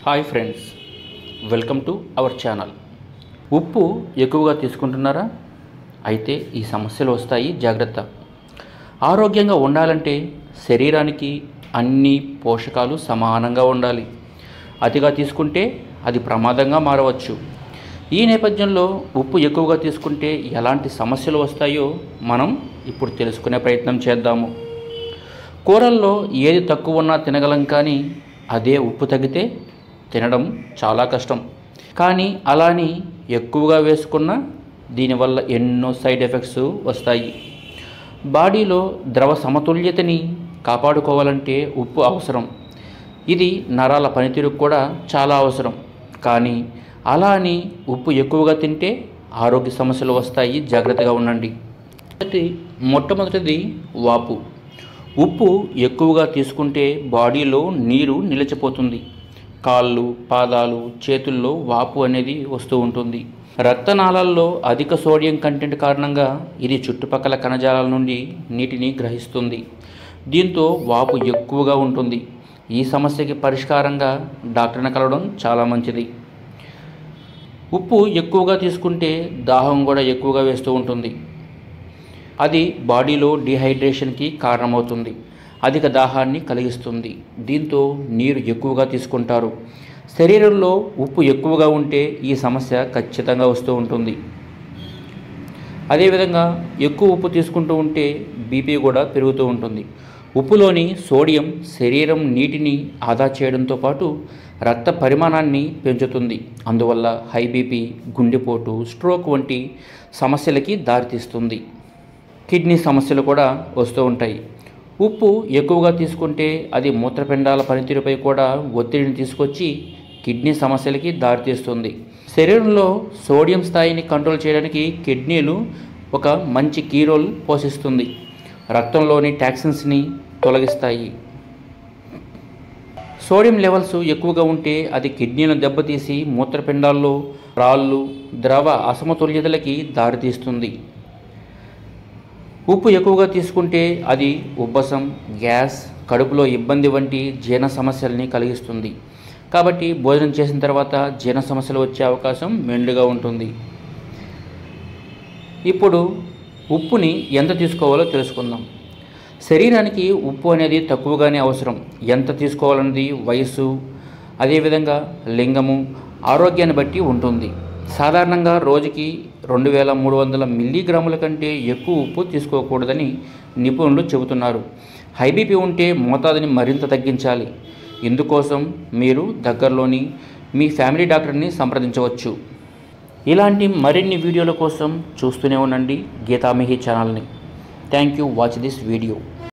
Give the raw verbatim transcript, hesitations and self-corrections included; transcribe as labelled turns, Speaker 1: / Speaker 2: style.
Speaker 1: Hi friends, welcome to our channel. ఉప్పు ఎక్కువగా తీసుకుంటున్నారా? అయితే ఈ సమస్యలు వస్తాయి, జాగ్రత్త. ఆరోగ్యంగా ఉండాలంటే శరీరానికి అన్ని పోషకాలు సమానంగా ఉండాలి. అతిగా తీసుకుంటే అది ప్రమాదంగా మారవచ్చు. ఈ నేపథ్యంలో ఉప్పు ఎక్కువగా తీసుకుంటే ఎలాంటి సమస్యలు వస్తాయో మనం ఇప్పుడు తెలుసుకునే ప్రయత్నం చేద్దాము. కూరల్లో ఏది తక్కువ ఉన్నా తినగలం, కానీ అదే ఉప్పు తగ్గితే తినడం చాలా కష్టం. కానీ అలాని ఎక్కువగా వేసుకున్న దీనివల్ల ఎన్నో సైడ్ ఎఫెక్ట్స్ వస్తాయి. బాడీలో ద్రవ సమతుల్యతని కాపాడుకోవాలంటే ఉప్పు అవసరం. ఇది నరాల పనితీరుకు కూడా చాలా అవసరం. కానీ అలా అని ఉప్పు ఎక్కువగా తింటే ఆరోగ్య సమస్యలు వస్తాయి, జాగ్రత్తగా ఉండండి. మొట్టమొదటిది వాపు. ఉప్పు ఎక్కువగా తీసుకుంటే బాడీలో నీరు నిలిచిపోతుంది. కాళ్ళు, పాదాలు, చేతుల్లో వాపు అనేది వస్తూ ఉంటుంది. రక్తనాళాల్లో అధిక సోడియం కంటెంట్ కారణంగా ఇది చుట్టుపక్కల కణజాలాల నుండి నీటిని గ్రహిస్తుంది. దీంతో వాపు ఎక్కువగా ఉంటుంది. ఈ సమస్యకి పరిష్కారంగా డాక్టర్ని కలవడం చాలా మంచిది. ఉప్పు ఎక్కువగా తీసుకుంటే దాహం కూడా ఎక్కువగా వేస్తూ ఉంటుంది. అది బాడీలో డీహైడ్రేషన్కి కారణమవుతుంది. అధిక దాహాన్ని కలిగిస్తుంది. దీంతో నీరు ఎక్కువగా తీసుకుంటారు. శరీరంలో ఉప్పు ఎక్కువగా ఉంటే ఈ సమస్య ఖచ్చితంగా వస్తూ ఉంటుంది. అదేవిధంగా ఎక్కువ ఉప్పు తీసుకుంటూ ఉంటే బీపీ కూడా పెరుగుతూ ఉంటుంది. ఉప్పులోని సోడియం శరీరం నీటిని ఆదా చేయడంతో పాటు రక్త పరిమాణాన్ని పెంచుతుంది. అందువల్ల హై బీపీ, గుండెపోటు, స్ట్రోక్ వంటి సమస్యలకి దారితీస్తుంది. కిడ్నీ సమస్యలు కూడా వస్తూ ఉంటాయి. ఉప్పు ఎక్కువగా తీసుకుంటే అది మూత్రపిండాల పనితీరుపై కూడా ఒత్తిడిని తీసుకొచ్చి కిడ్నీ సమస్యలకి దారితీస్తుంది. శరీరంలో సోడియం స్థాయిని కంట్రోల్ చేయడానికి కిడ్నీలు ఒక మంచి కీ రోల్ పోషిస్తుంది. రక్తంలోని టాక్సిన్స్ని తొలగిస్తాయి. సోడియం లెవెల్స్ ఎక్కువగా ఉంటే అది కిడ్నీలను దెబ్బతీసి మూత్రపిండాల్లో రాళ్ళు, ద్రవ అసమతుల్యతలకి దారితీస్తుంది. ఉప్పు ఎక్కువగా తీసుకుంటే అది ఉబ్బసం, గ్యాస్, కడుపులో ఇబ్బంది వంటి జీర్ణ సమస్యల్ని కలిగిస్తుంది. కాబట్టి భోజనం చేసిన తర్వాత జీర్ణ సమస్యలు వచ్చే అవకాశం మెండుగా ఉంటుంది. ఇప్పుడు ఉప్పుని ఎంత తీసుకోవాలో తెలుసుకుందాం. శరీరానికి ఉప్పు అనేది తక్కువగానే అవసరం. ఎంత తీసుకోవాలన్నది వయసు, అదేవిధంగా లింగము, ఆరోగ్యాన్ని బట్టి ఉంటుంది. సాధారణంగా రోజుకి రెండు వేల మూడు వందల మిల్లీగ్రాముల కంటే ఎక్కువ ఉప్పు తీసుకోకూడదని నిపుణులు చెబుతున్నారు. హై బీపీ ఉంటే మోతాదుని మరింత తగ్గించాలి. ఇందుకోసం మీరు దగ్గరలోని మీ ఫ్యామిలీ డాక్టర్ని సంప్రదించవచ్చు. ఇలాంటి మరిన్ని వీడియోల కోసం చూస్తూనే ఉండండి గీతామిహి ఛానల్ని. Thank you watch this video.